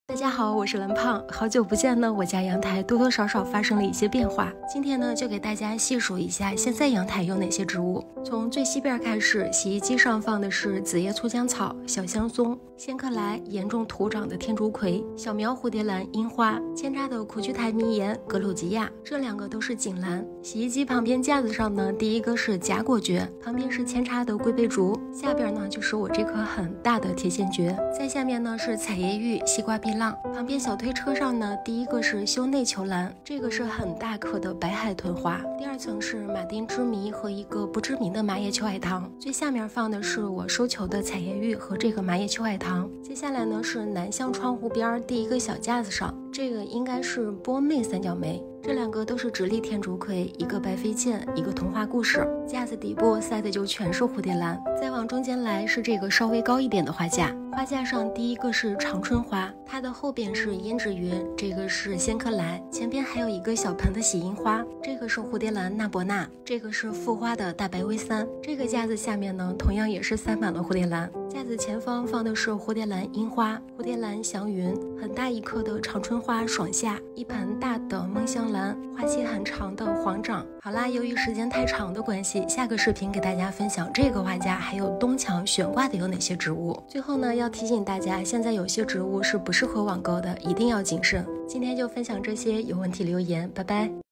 大家好，我是蓝胖，好久不见呢。我家阳台多多少少发生了一些变化，今天呢就给大家细数一下现在阳台有哪些植物。从最西边开始，洗衣机上放的是紫叶粗浆草、小香松、仙客来、严重徒长的天竺葵、小苗蝴蝶兰、樱花、扦插的苦苣苔迷岩、格鲁吉亚，这两个都是锦兰。洗衣机旁边架子上呢，第一个是夹果蕨，旁边是扦插的龟背竹，下边呢就是我这棵很大的铁线蕨，在下面呢是彩叶玉、西瓜碧浪，旁边小推车上呢，第一个是修内球兰，这个是很大颗的白海豚花，第二层是马丁之谜和一个不知名的麻叶秋海棠，最下面放的是我收球的彩叶玉和这个麻叶秋海棠。接下来呢是南向窗户边第一个小架子上，这个应该是波妹三角梅，这两个都是直立天竺葵，一个白飞剑，一个童话故事。架子底部塞的就全是蝴蝶兰。再往中间来是这个稍微高一点的花架，花架上第一个是长春花，它的后边是胭脂云，这个是仙客来，前边还有一个小盆的喜樱花，这个是蝴蝶兰纳博纳，这个是复花的大白薇三。这个架子下面呢，同样也是塞满了蝴蝶兰。架子前方放的是蝴蝶兰樱花、蝴蝶兰祥云，很大一颗的长春花爽夏，一盆大的梦香兰，花期很长的黄掌。好啦，由于时间太长的关系，下个视频给大家分享这个花架还有东墙悬挂的有哪些植物。最后呢，要提醒大家，现在有些植物是不适合网购的，一定要谨慎。今天就分享这些，有问题留言，拜拜。